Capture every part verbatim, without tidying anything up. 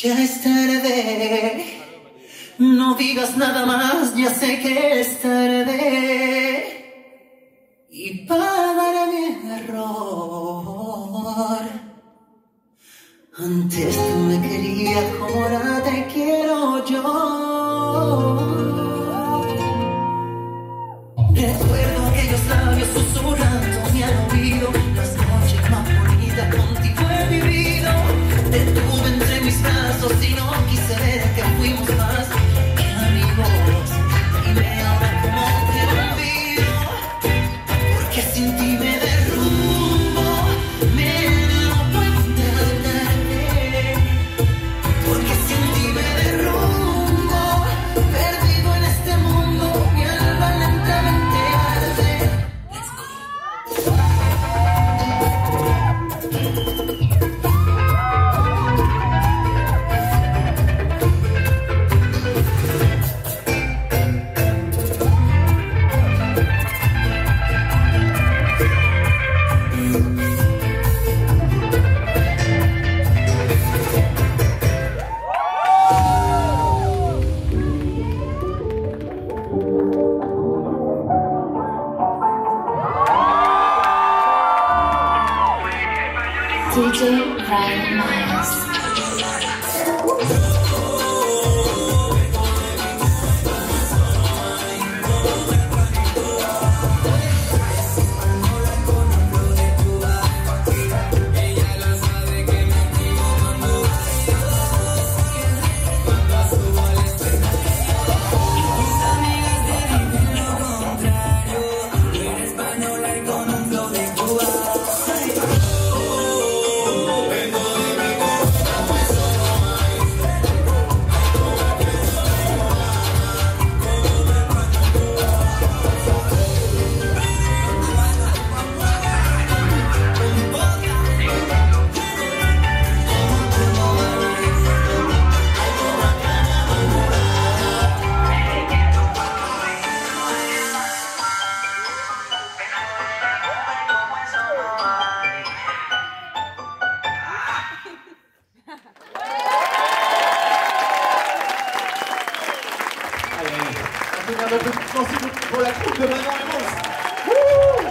Ya es tarde, no digas nada más, ya sé que es tarde. Y pagaré mi error. Antes tú me querías como ahora te quiero yo. Recuerdo aquellos labios susurrando mi al oído, las noches más bonitas contigo he vivido. Te tuve entre mis brazos y no quise ver que fuimos más que amigos. Dime ahora cómo te olvido, porque sin ti me derrumbo, me da cuenta tarde, porque sin ti me derrumbo, perdido en este mundo, mi alma lentamente arde. Let's go. D J Ryan Myers. Un peu plus sensible pour la coupe de Manon et Mons. Wouh!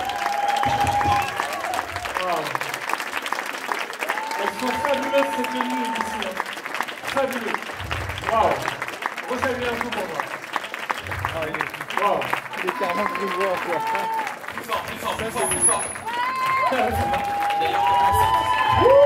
Wow. Elles sont fabuleuses ces tenues ici. Hein. Fabuleux. Waouh. Resaluez un coup pour moi. Waouh. Il est carrément plus fort, quoi. Plus fort, plus fort, plus fort, plus fort. Ça marche. D'ailleurs, on va commencer.